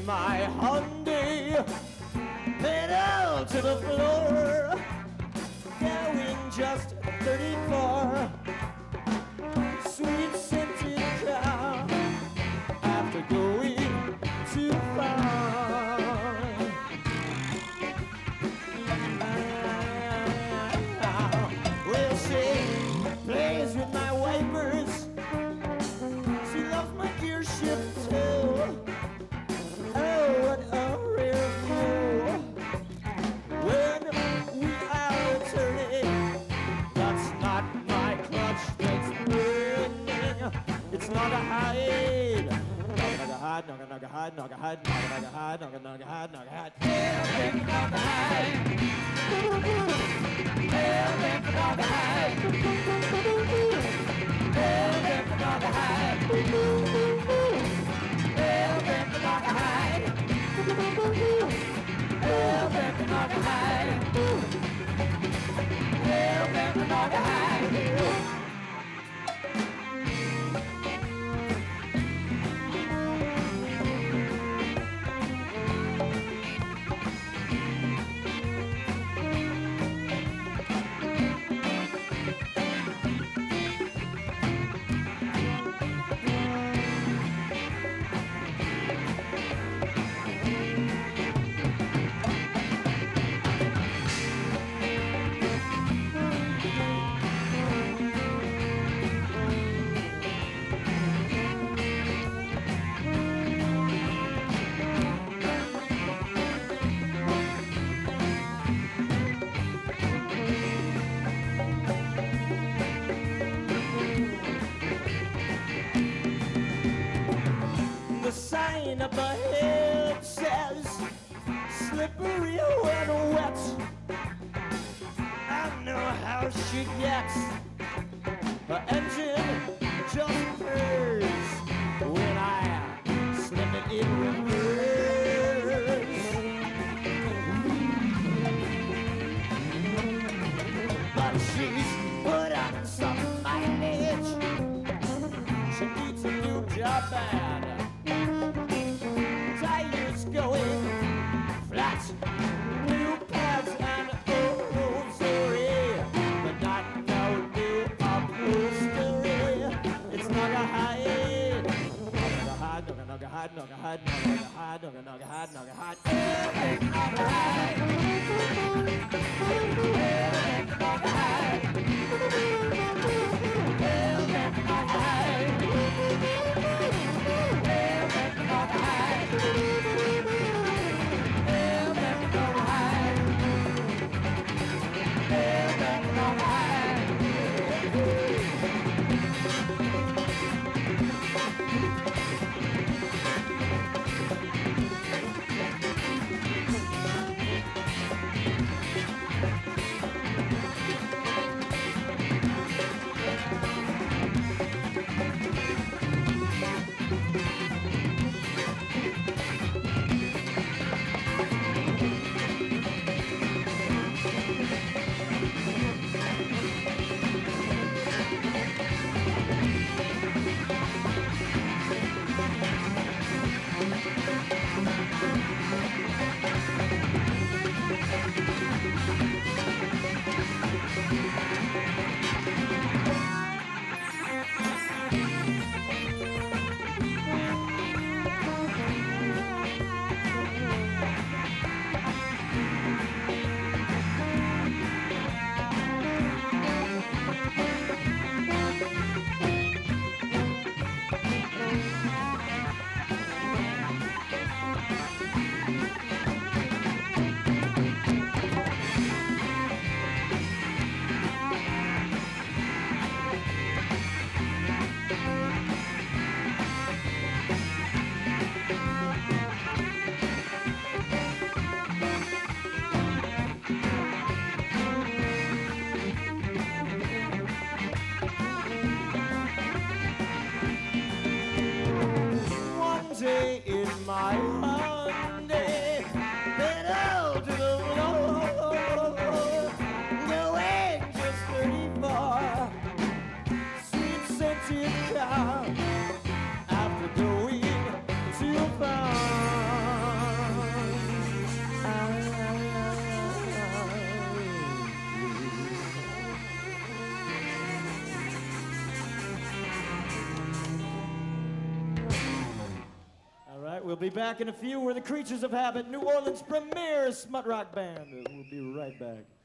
my Hyundai, pedal to the floor, going just 34. Sweet scented car, after going too far. Well, she plays with my wipers. She loves my gear shift too. Oh, what a rare view. When we are turning, that's not my clutch that's burning. It's not a hide. Naugahyde, Naugahyde, Naugahyde, Naugahyde, Naugahyde, Naugahyde. Howlin, Naugahyde. Howlin, Naugahyde. Howlin, Naugahyde. Howlin, Naugahyde. Howlin, Naugahyde. Howlin, Naugahyde. The sign up ahead says slippery when wet. I know how she gets. Her engine just purrs when I slam it in reverse. But she's put on some mileage. She needs a new job bad. Tires going flat, new pads and oh, sorry, but not no new upholstery. It's Naugahyde, Naugahyde, Naugahyde, Naugahyde, Naugahyde, Naugahyde, Naugahyde, Naugahyde. my Hyundai, pedal to the floor, going just 34, sweet scented car, after going too far. be back in a few. We're the Creatures of Habit, New Orleans' premier smut rock band. We'll be right back.